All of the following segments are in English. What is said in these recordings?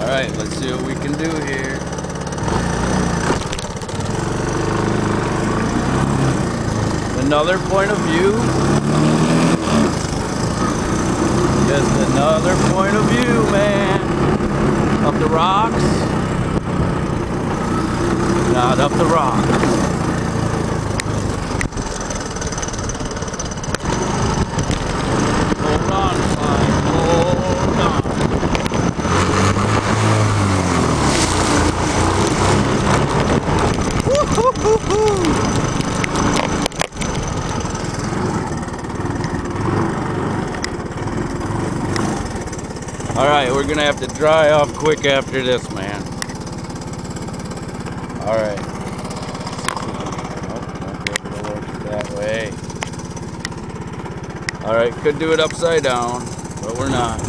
Alright, let's see what we can do here. Another point of view. Just another point of view, man. Up the rocks. Not up the rocks. Hold on, Clyde. Hold on. Woo-hoo-hoo-hoo. Alright, we're gonna have to dry off quick after this, man. Alright. Nope, won't be able to work it that way. Alright, could do it upside down, but we're not.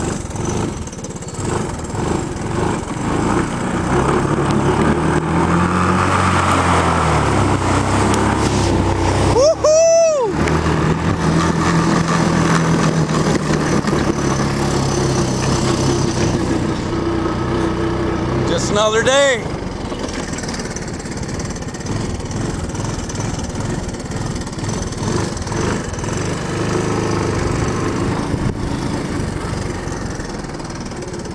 Just another day.